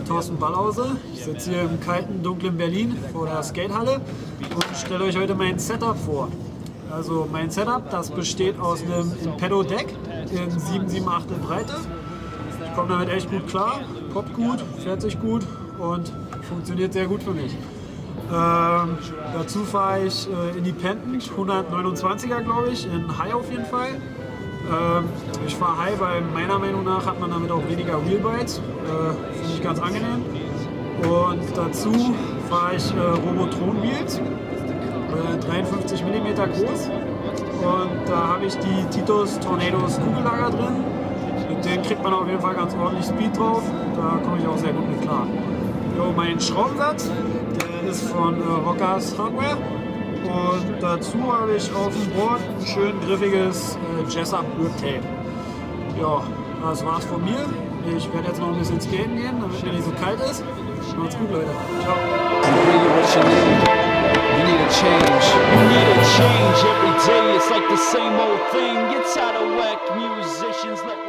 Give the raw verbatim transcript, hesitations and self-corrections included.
Thorsten Ballhause. Ich sitze hier im kalten, dunklen Berlin vor der Skatehalle und stelle euch heute mein Setup vor. Also mein Setup, das besteht aus einem Impeddo Deck in sieben sieben Achtel Breite. Ich komme damit echt gut klar, poppt gut, fährt sich gut und funktioniert sehr gut für mich. Ähm, dazu fahre ich äh, Independent hundertneunundzwanziger, glaube ich, in High auf jeden Fall. Ähm, ich fahre High, weil meiner Meinung nach hat man damit auch weniger Wheelbites. Äh, Finde ich ganz angenehm. Und dazu fahre ich äh, Robotron Wheels, äh, dreiundfünfzig Millimeter groß. Und da habe ich die Titus Tornados Kugellager drin. Mit denen kriegt man auf jeden Fall ganz ordentlich Speed drauf. Da komme ich auch sehr gut mit klar. Jo, mein Schraubensatz, der ist von äh, Rockers Hardware. Und dazu habe ich auf dem Board ein schön griffiges äh, Jessup Grip Tape. Ja, das war's von mir. Ich werde jetzt noch ein bisschen skaten gehen, damit mir nicht so kalt ist. Macht's gut, Leute. Ciao. You need a change. You need a change every day. It's like the same old thing. You're tired of whack musicians. Let